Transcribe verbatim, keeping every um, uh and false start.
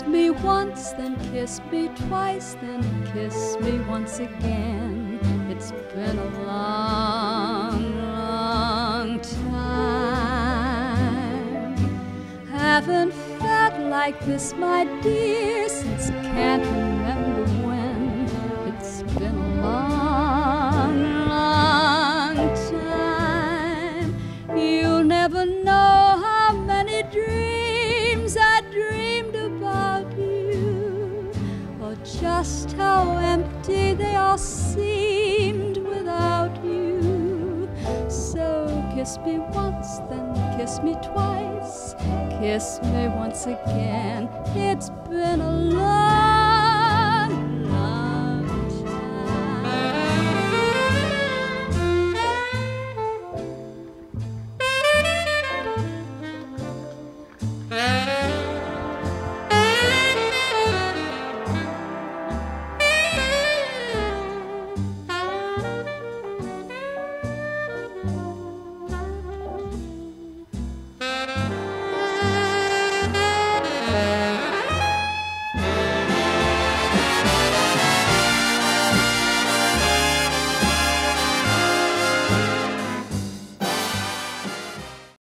me once, then kiss me twice, then kiss me once again. It's been a long, long time. Haven't felt like this, my dear, since can't remember when. It's been a long, long time. You'll never know how many dreams I dreamed about you, or just how empty they all seemed without you. So kiss me once, then kiss me twice, kiss me once again. It's been a long